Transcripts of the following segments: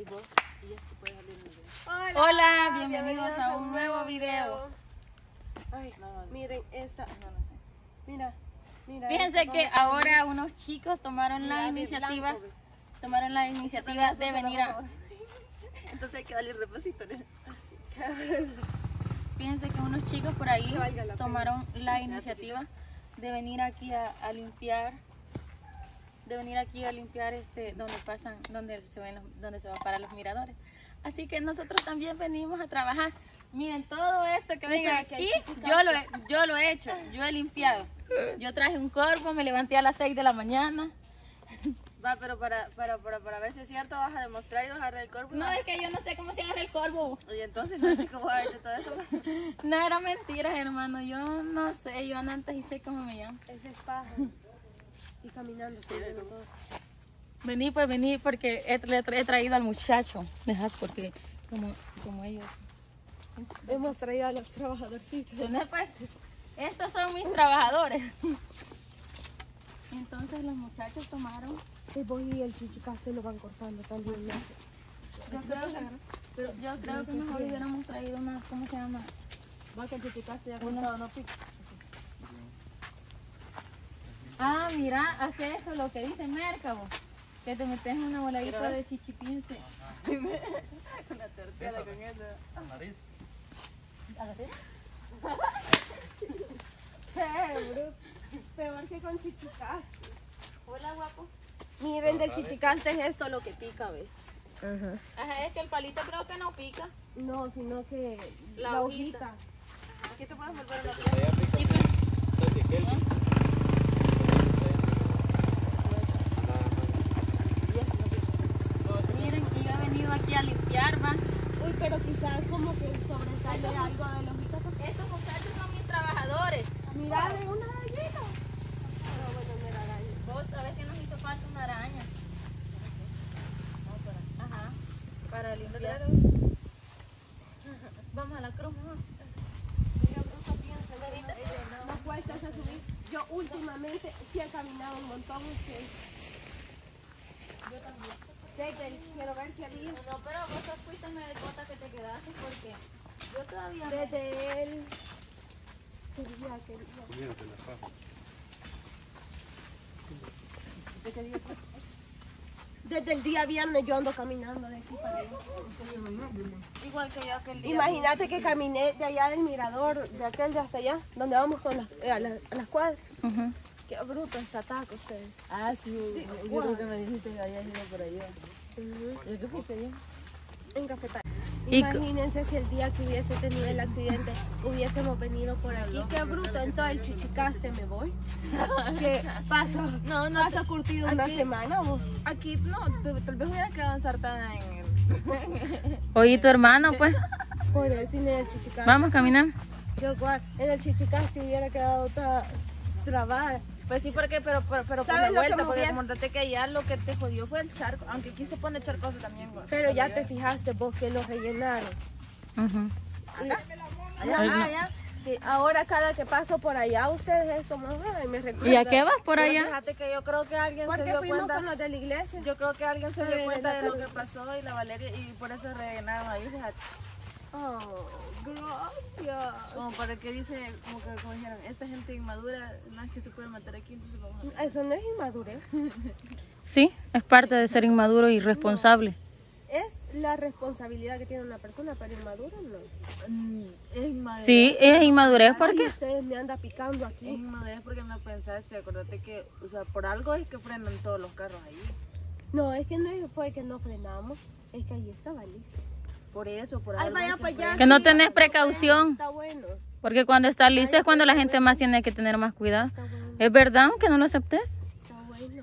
vos, y esto puede salir en el video. Hola, bienvenidos a un nuevo video. Ay, No, miren esta. no sé. Mira. Fíjense esta, que vamos a ahora unos chicos tomaron la Mira, de iniciativa, blanco, ve. de venir a... Entonces hay que darle reposito, ¿no? Fíjense que unos chicos por ahí Que valga la pena. tomaron la iniciativa de venir aquí a limpiar, donde se va para los miradores. Así que nosotros también venimos a trabajar. Miren, todo esto que ven aquí, yo lo he hecho, yo he limpiado. Yo traje un corvo, me levanté a las 6 de la mañana. Va, pero para ver si es cierto, vas a demostrar y vas a agarrar el cuerpo. No, es que yo no sé cómo se agarra el corvo. Y entonces no sé cómo ha hecho todo eso. No, era mentiras, hermano. Yo no sé, yo antes y sé cómo me llamo. Ese es paja. Y caminando. todo. Vení, porque he traído al muchacho. Deja, porque como ellos. Hemos traído a los trabajadorcitos. Entonces, pues, estos son mis trabajadores. Entonces los muchachos tomaron. El vos y el chichicaste lo van cortando también. ¿No? Yo creo que mejor hubiéramos traído una, ¿cómo se llama? Va, que el chichicaste ya cortado, no pica. Ah, mira, hace eso lo que dice Mércabo. Que te metes en una voladita de chichipince. Una tortilla con eso. Peor que con chichicaste. Hola, guapo. Miren, del chichicaste es esto lo que pica, ¿ves? Ajá, es que el palito creo que no pica. No, sino que La la hojita. hojita. Aquí te puedes volver a la Y pues, miren, y yo he venido aquí a limpiar, va. Uy, pero quizás como que sobresale algo de la hojita. Estos muchachos son mis trabajadores. Mira, de una gallina. Pero bueno, mira, araña. Vos sabés que nos hizo falta una araña. Ajá, para limpiar. Vamos a la cruz, ¿no? No cuesta a subir. Yo últimamente sí he caminado un montón. Yo también. Quiero ver qué día. No, pero vos fuiste medio cota que te quedaste porque yo todavía... Desde el... ¿Qué día? Desde el día viernes yo ando caminando de aquí para allá. Igual que yo aquel día. Imagínate que caminé de allá del mirador, de aquel de hasta allá, donde vamos con a las cuadras. Ujú. Qué bruto está taco ustedes. Ah, sí, yo creo que me dijiste que habías ido por allá. ¿Y qué fuiste allá? En cafetal. Y Imagínense si el día que hubiese tenido el accidente hubiésemos venido por aquí. Qué bruto, en todo el chichicaste me voy. ¿Qué pasa? No, ¿Pasa curtido una semana vos? Aquí no, tal vez hubiera quedado ensartada en el... oye, tu hermano, pues. Por eso en el chichicaste. Vamos a caminar. Yo igual, en el chichicaste hubiera quedado toda trabada. Pues sí, porque, pero por ¿Sabes la lo que vuelta, me porque hubiera- acordate que allá lo que te jodió fue el charco, aunque aquí se pone charcoso también, güey. Pero ya te fijaste vos que lo rellenaron. Ujú. Allá. Sí, ahora cada que paso por allá, ustedes es como, ay, me recuerdan. ¿Y a qué vas por Pero allá? fíjate que yo creo que alguien se Porque dio fuimos cuenta. con los de la iglesia. Yo creo que alguien se dio Ay, cuenta de la lo que cosa. pasó y la Valeria, y por eso rellenaron ahí, fíjate. Oh, gracias. Como para que dice, como dijeron, esta gente inmadura, no es que se puede matar aquí, entonces vamos a... Eso no es inmadurez. Sí, es parte de ser inmaduro y irresponsable. Es la responsabilidad que tiene una persona, pero inmaduro no. Es inmadurez. Sí, es inmadurez porque... Ay, ustedes me andan picando Es aquí. inmadurez porque no pensaste, acordate que, o sea, por algo es que frenan todos los carros ahí. No, es que no fue que no frenamos, es que ahí estaba listo. Por eso, por Ay, algo. vaya es que para allá. frenan. Que no tenés precaución. Está bueno, Porque cuando está listo es cuando la gente más tiene que tener más cuidado. está bueno, ¿Es verdad que no lo aceptes? está bueno.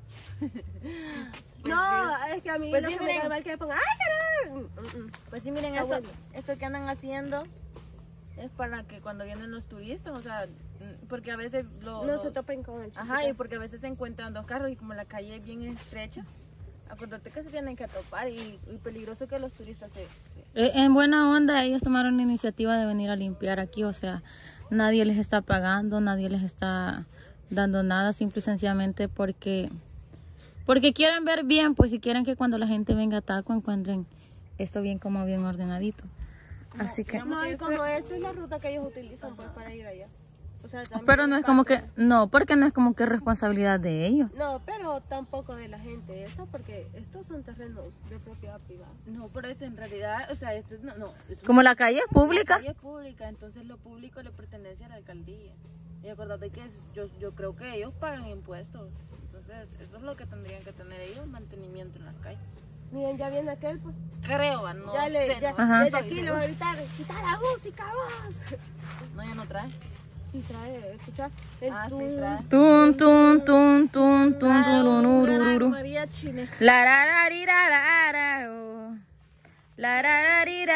No, es que a mí Pues lo sí, que me miren. cae mal que me pongan, ¡ay, caray! Pues sí, miren, Está esto, bueno. esto que andan haciendo es para que cuando vienen los turistas, o sea, porque a veces No se topen con el chico. Ajá, y porque a veces se encuentran dos carros y como la calle es bien estrecha, acuérdate que se tienen que topar y peligroso que los turistas se... En buena onda, ellos tomaron la iniciativa de venir a limpiar aquí, o sea, nadie les está pagando, nadie les está dando nada, simple y sencillamente porque Porque quieren ver bien, pues si quieren que cuando la gente venga a Taco encuentren esto bien como bien ordenadito. Así que... No, y como esa es la ruta que ellos utilizan pues, para ir allá. O sea, Pero no es como que... No, porque no es como que responsabilidad de ellos. No, pero tampoco de la gente esta, porque estos son terrenos de propiedad privada. No, por eso en realidad, o sea, esto es, es Como la calle es pública. La calle es pública, entonces lo público le pertenece a la alcaldía. Y acordate que yo creo que ellos pagan impuestos. Entonces, eso es lo que tendrían que tener ellos, mantenimiento en las calles. Miren, ya viene aquel, pues. Creo, no Ya sé, ya, no. desde aquí le voy a gritar, quita la música, vos. No, ya no trae. Sí trae, escucha. El Ah, sí tum. trae. Tun, tun, tun, tun, tun, tururururu. Mariachi. La rararira, la raro. La rararira,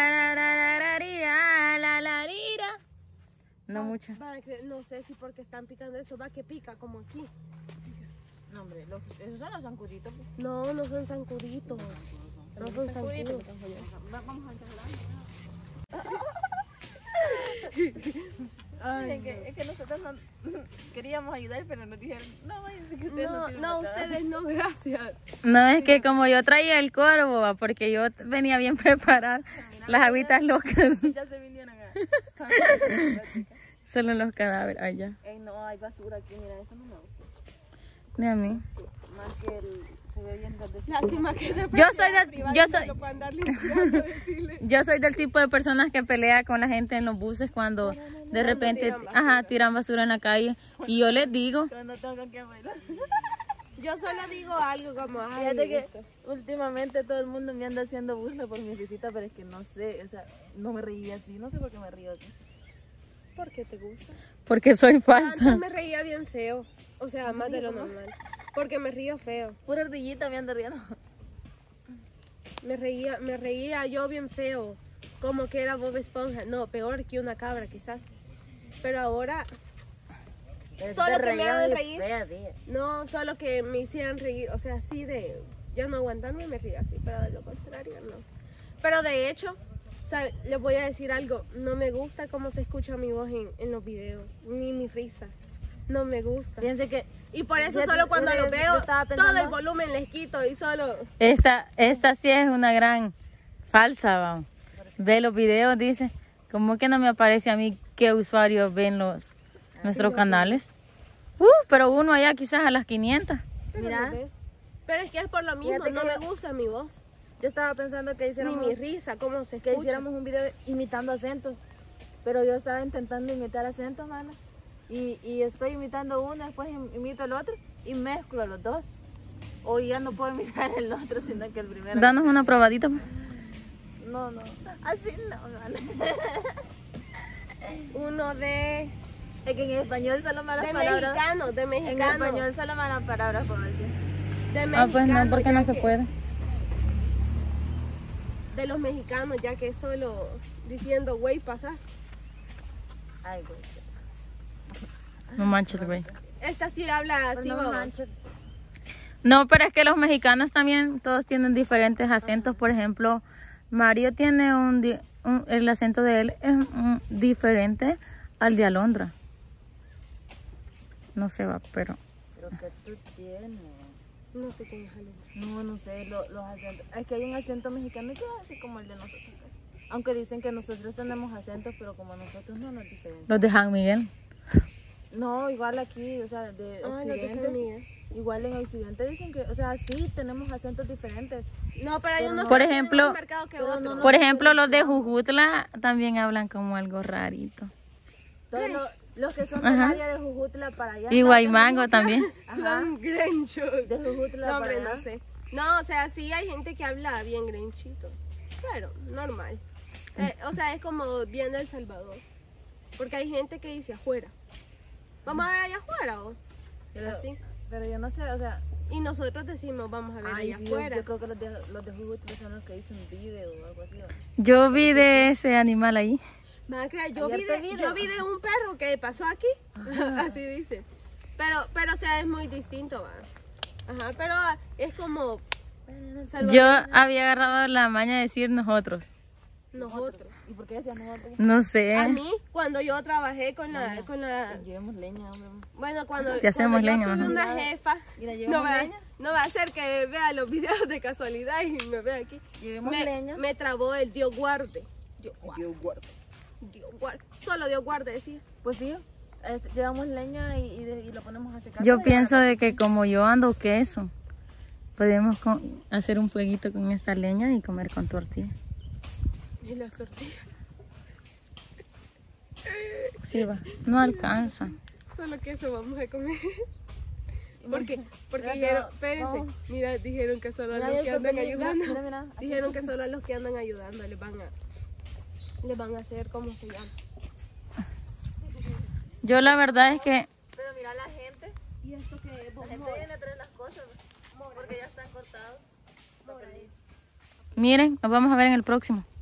la larira. No mucho. No sé si porque están picando esto, va que pica como aquí. No, hombre, esos son los zancuditos. Pues. No, no son zancuditos. No son zancuditos. Vamos a charlar. Es que nosotros no queríamos ayudar, pero nos dijeron, no, váyanse que ustedes no sirven No, para nada. ustedes no, gracias. No, es que como yo traía el corvo, va, porque yo venía bien preparada. Las agüitas locas. Ya se vinieron acá. Solo los cadáveres allá. Ey, no, hay basura aquí, mira, eso no me gusta. Ni a mí. Más que se ve bien grandecito. Lástima que de Yo soy de- privada yo y no soy- lo puedan dar limpiando, decirle. Yo soy del tipo de personas que pelea con la gente en los buses cuando de repente tiran basura. tiran basura en la calle. Y yo les digo, Cuando tengo que bailar. Yo solo digo algo como, ay, Fíjate que esto. últimamente todo el mundo me anda haciendo burla por mi risita, pero es que no sé, o sea, no me reí así, no sé por qué me río así. ¿Por qué te gusta? porque soy Antes falsa. me reía bien feo. O sea, más de lo normal. Porque me río feo. Pura ardillita me anda riendo. Me reía yo bien feo. Como que era Bob Esponja. No, peor que una cabra quizás. Pero ahora, solo que me hagan reír. No, solo que me hicieran reír. O sea, así de, ya no aguantarme me río así. Pero de lo contrario, no. Pero de hecho, ¿sabe? Les voy a decir algo. No me gusta cómo se escucha mi voz en los videos. Ni mi risa. No me gusta. Fíjense que Y por eso Fíjate, solo cuando yo los veo, estaba todo pensando- el volumen les quito y solo... Esta sí es una gran falsa, vamos. Ve los videos, dice, ¿cómo que no me aparece a mí qué usuarios ven nuestros canales? Pero uno allá quizás a las 500. Pero, Mira. no sé. Pero es que es por lo mismo, Fíjate no que me gusta mi voz. yo estaba pensando que Ni hiciéramos, mi risa, cómo se que escucha. hiciéramos un video imitando acentos. Pero yo estaba intentando imitar acentos, mano. Y estoy imitando uno, después imito el otro y mezclo los dos. O ya no puedo imitar el otro, sino que el primero. Danos una probadita. Pues. No, así no, mano. Uno de Es que en español solo malas palabras. mexicano, de En mexicano. español solo malas palabras, por decir. De Ah, pues no, mexicano, porque ya no se que- puede. De los mexicanos, ya que solo diciendo, güey, pasas. Ay, güey. No manches, güey. Esta sí habla así, No me ¿no? manches. No, pero es que los mexicanos también todos tienen diferentes acentos. Por ejemplo, Mario tiene el acento de él es diferente al de Alondra. No se va, pero... Pero que tú tienes. No sé quién es Alondra. No sé, los acentos. Es que hay un acento mexicano que es así como el de nosotros. Casi. Aunque dicen que nosotros tenemos acentos, pero como nosotros no nos diferenciamos. Los de San Miguel. No, igual aquí, o sea, de Ah, lo que Occidente. son mías. Igual en Occidente dicen que, o sea, sí tenemos acentos diferentes. No, pero hay unos Por que tienen ejemplo- más marcado que otros. Por ejemplo, los de Jujutla también hablan como algo rarito. Todos los que son del Ajá. área de Jujutla para allá. Y Guaymango también. Ajá. Son grenchos. De Jujutla No, para hombre, allá. no sé. No, o sea, sí hay gente que habla bien grenchito. Claro, normal. O sea, es como bien de El Salvador. Porque hay gente que dice afuera. Vamos a ver allá afuera, ¿o? Pero, Así. pero yo no sé, o sea, Y nosotros decimos, vamos a ver ay, allá sí, afuera. yo creo que los de Jujutla son los que dicen video o algo así. ¿O? Yo vi de ese animal ahí. Macra, yo Ayer vi, te vi yo vi de un perro que pasó aquí. Así dice. Pero, o sea, es muy distinto, va. Ajá, pero es como Yo había agarrado la maña de decir nosotros. nosotros. ¿Y por qué decían nosotros? No sé. A mí, cuando yo trabajé con la Llevemos leña, hombre. bueno, cuando Te hacemos yo leña, tuve mamá. una jefa, Mira, no, llevemos ¿verdad? leña. No va a ser que vea los videos de casualidad y me vea aquí. Llevemos leña. Me trabó el Dios guarde. Dios guarde. Dios guarde. Solo Dios guarde, decía. Pues sí, llevamos leña y lo ponemos a secar. Yo pienso de que como yo ando queso, podemos hacer un fueguito con esta leña y comer con tortilla. Y las tortillas. Sí, va. No alcanza. Solo que eso vamos a comer. Porque Mira, dijeron, no, espérense, no. mira, dijeron que solo a Mira, los el que andan pepinillo, ayudando. mira, Dijeron que solo a los que andan ayudando les van a hacer, ¿cómo se llama? Yo la verdad es que Pero mira la gente. Y esto que es La gente viene a traer las cosas porque ya están cortados. miren, nos vamos a ver en el próximo.